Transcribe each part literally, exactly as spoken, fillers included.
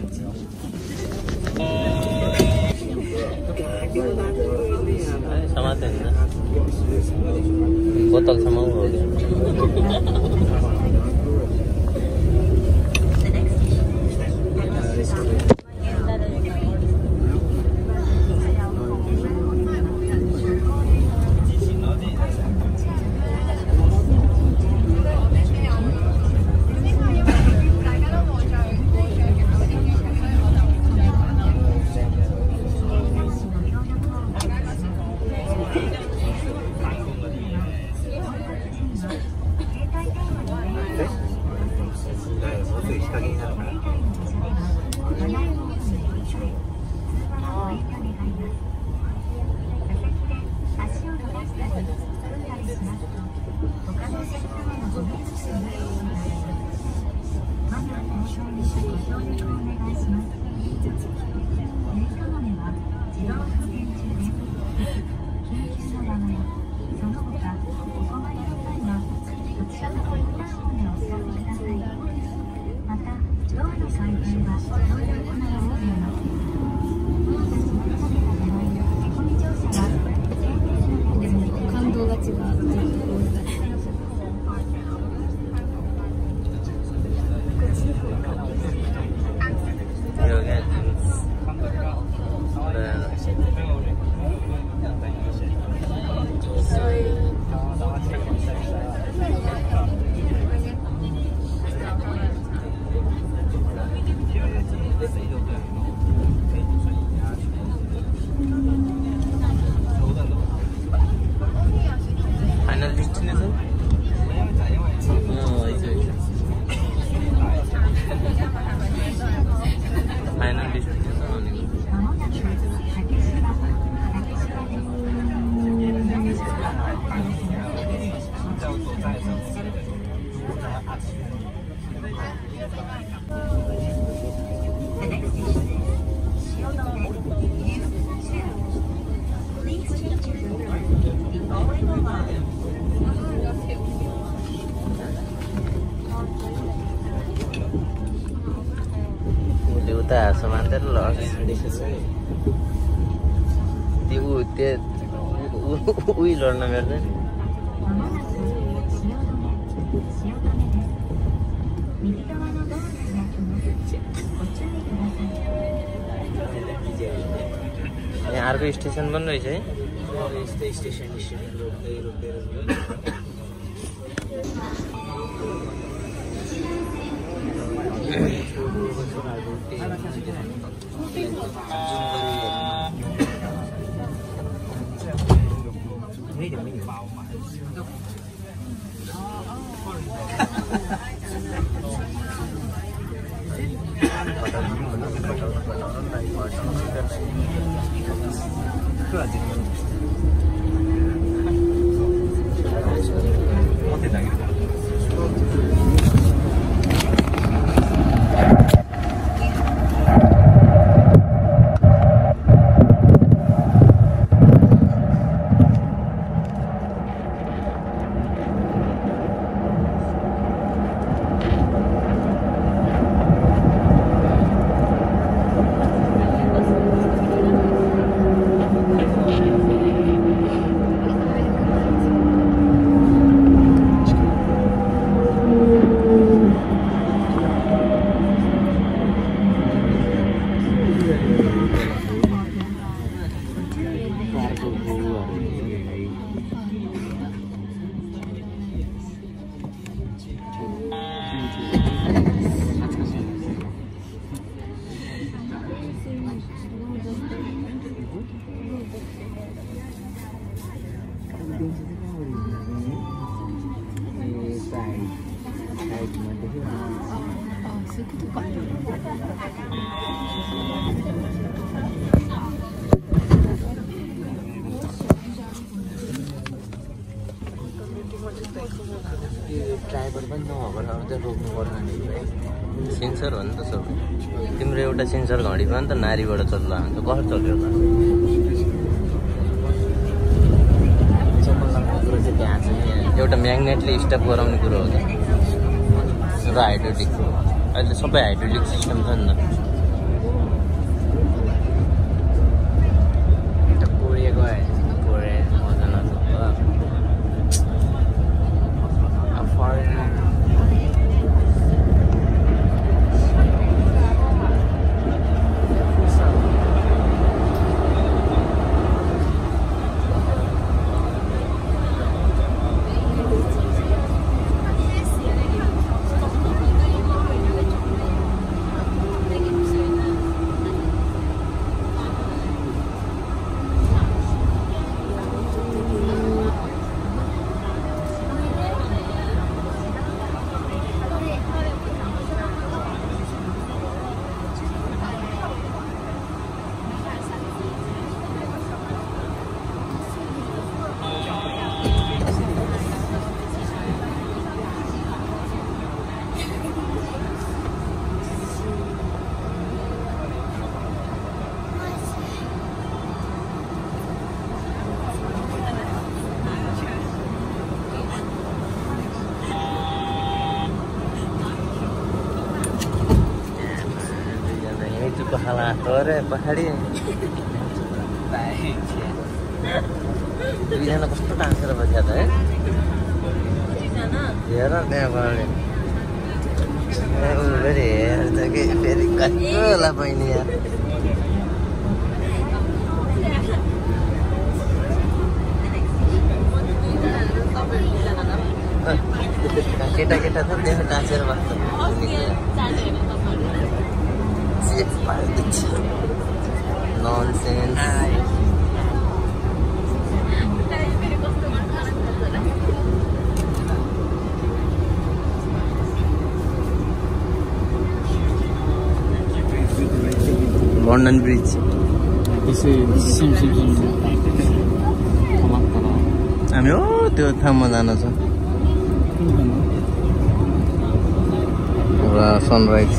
समाते हैन बोतलसम्म हो गयो samundra loss. Di ute ui lorna merda. यहाँ अर्को स्टेशन बन रहेछ है यस्तै स्टेशन स्टेशन रोक्दै रोक्दै ड्राइभर पनि नभएको चाहिँ रोक्नु पर्छ नि सेन्सर हो नि त सब तिम्रो एउटा सेन्सर घडीमा नि त नारीबाट चल्ला अन्त कसरी चल्यो त त्यहाँ चाहिँ एउटा म्याग्नेटले स्टप गराउने कुरो हो त र हाइड्रोलिक अहिले सबै हाइड्रोलिक सिस्टम छ नि त अरे पहाडी दुईजना कस्तो टाँसेर बस्या त है हेर त्यहाँ पहाडी फेरि हेर्छ कि फेरि कस्तो होला बहिनी यार केटा केटा छ त्यहाँ टाँसेर बस्छ ननसेन्स लन्डन ब्रिज हामी हो त्यो ठाउँमा जानु छ एउटा सनराइज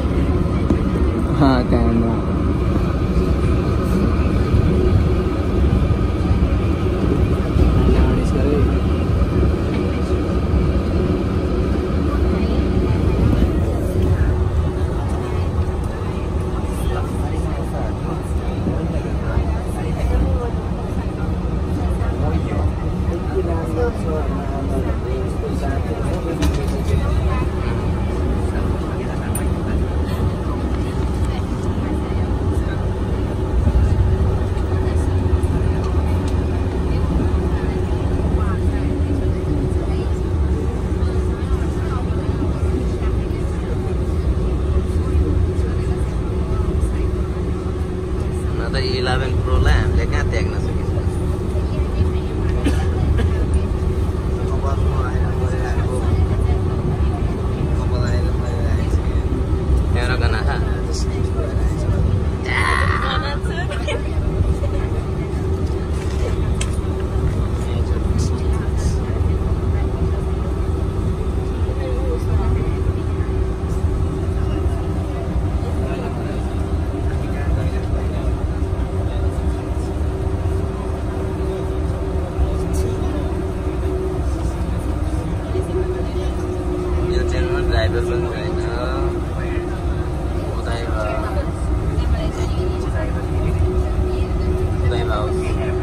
इलेभेन प्रोलाई हामीले कहाँ त्याग्न सकिन्छ त्यहाँ गना ड्राइभर पनि छैन उदाइबा उदाइबा हाउस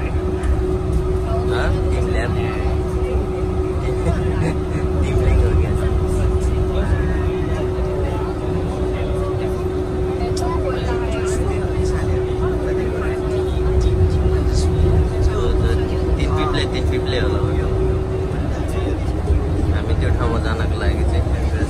तिमीले तिमीले गर्छ तिन पिप्ले तिन पिप्ले होला हामी त्यो ठाउँमा जानको लागि चाहिँ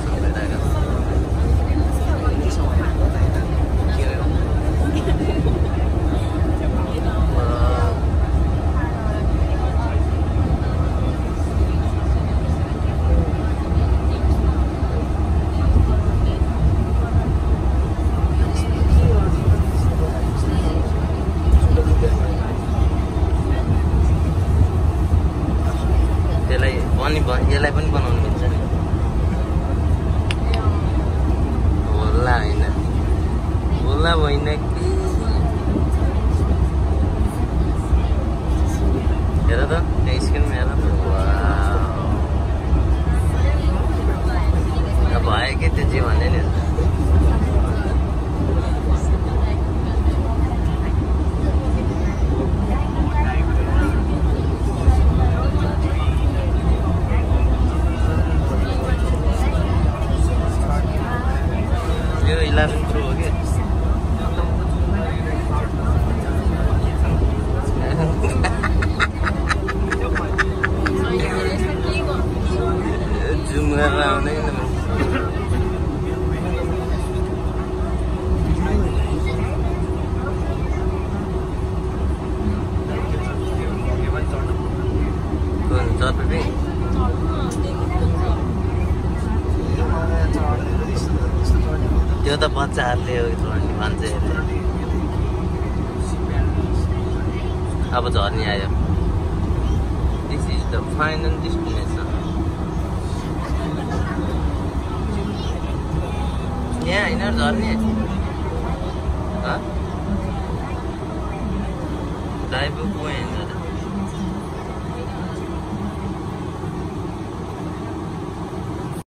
यसलाई पनि बनाउनु मिल्छ नि होला होइन होला होइन कि हेर त त्यहाँ स्क्रिनमा हेर भयो कि त्यो जे भन्यो नि इलेभेन प्रो हो कि जुम गरेर आउने त्यो त बच्चाहरूले हो भन्छ अब झर्नी आयो this is the final destination यहाँ होइन झर्नी ड्राइभर पोइन्ट